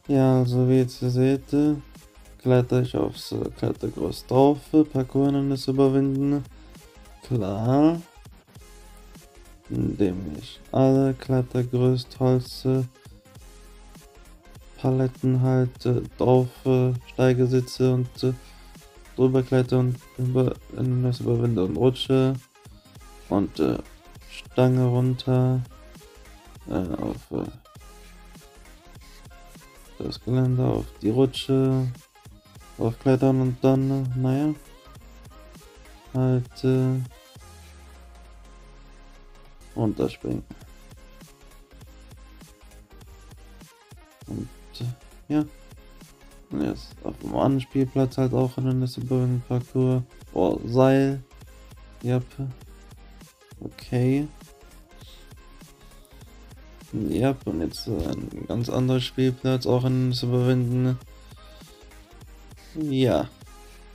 Ja, also wie ihr jetzt hier seht, kletter ich aufs Klettergerüst drauf, Parkour-Hindernisse überwinden. Klar, indem ich alle Klettergerüst, Holz, Paletten halt drauf steige, sitze und drüber kletter und Hindernisse überwinde und rutsche und Stange runter auf das Geländer, auf die Rutsche, aufklettern und dann, naja, halt runterspringen. Und ja, und jetzt auf dem anderen Spielplatz halt auch Hindernisse überwinden, Parkour. Oh, Seil. Yep. Okay. Yep, und jetzt ein ganz anderer Spielplatz, auch Hindernisse überwinden. Ja.